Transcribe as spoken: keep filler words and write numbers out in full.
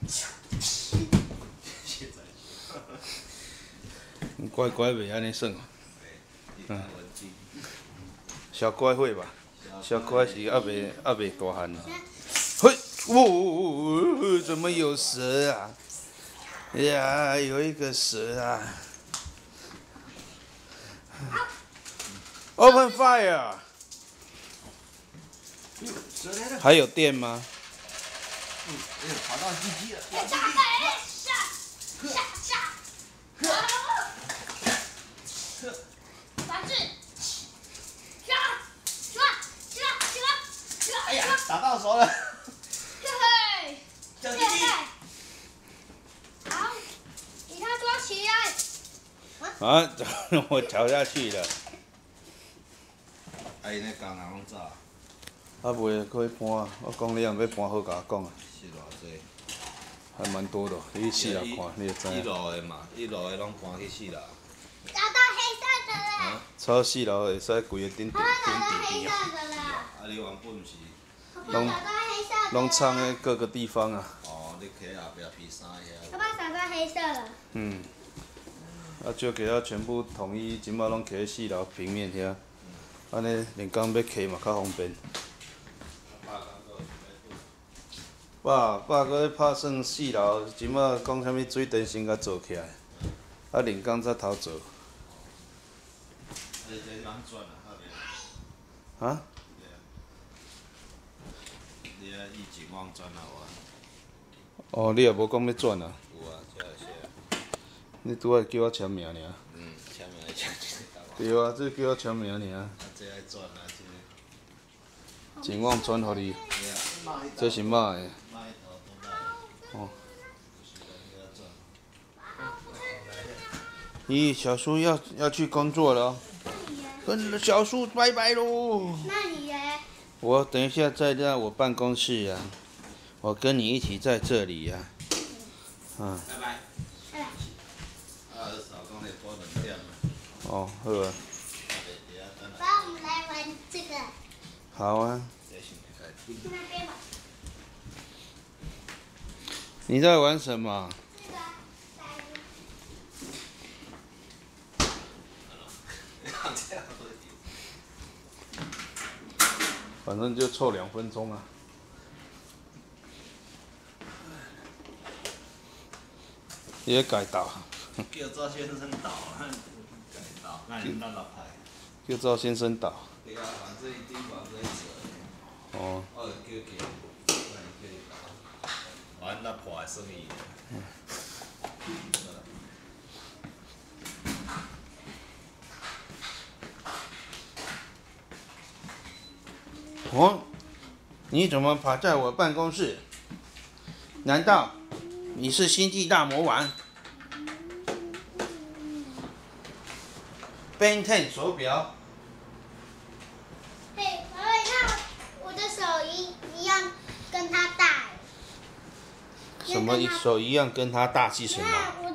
你乖乖袂安尼算。嗯。小乖会吧？小乖是还袂还袂大汉。嘿，哦，怎么有蛇啊？呀，有一个蛇啊 ！Open fire！ 还有电吗？ 嗯，哎，跑到鸡鸡了。 下下下下！法治！起来！起来！起来！起来！起来！ 哎呀，打到手了！ 嘿！ 小鸡鸡。 好，给他抓起来。 啊！我跳下去了。 啊，伊那工人拢走。 啊，袂可以搬，我讲你若要搬好，甲我讲啊。 是偌济？ 还蛮多的，你去四楼看，你就知一影。 楼的嘛，一楼的拢搬去四楼。 找到黑色的了。 超四楼会使规个顶顶顶找到顶顶黑色的了。 啊，你原本是？ 拢找到黑色的。 拢藏在各个地方啊。 哦，你摕后壁披衫遐。 爸爸找到黑色了。 嗯。啊，就给它全部统一，即马拢徛喺四楼平面遐。安尼连工要摕嘛较方便。爸，爸搁咧拍算四楼，即马讲啥物水电先甲做起来，啊连工才头做。 你这人转啊，后壁。 啊？ 你啊，以前往转啊我。 哦，你也无讲要转啊？ 有啊，这是。 你拄仔叫我签名尔。 嗯，签名签一个。 对啊，这叫我签名尔。 啊，这爱转啊，这。 前往转互你，这是嘛的？哦。咦，小叔要要去工作了哦，跟小叔拜拜喽。 那你嘞？ 我等一下在在我办公室呀、啊，我跟你一起在这里呀、啊。嗯。 拜拜。 拜拜。 啊，老公你播两点了。 哦，好啊。 爸，我们来玩这个。 好啊。 去那边吧。 你在玩什么？ 这个。 反正就凑两分钟啊。也改道。 叫赵先生倒，改倒，那你那老派。 叫赵先生倒。 对啊，反正一定往这一折。 哦。 我就叫叫，我就叫你倒。完那破的生意。嗯。 哦，你怎么跑在我办公室？难道你是星际大魔王 ？Ben Ten 手表。 对，爸爸，那我的手一一样跟他大。 什么手一样跟他大是什么？ 那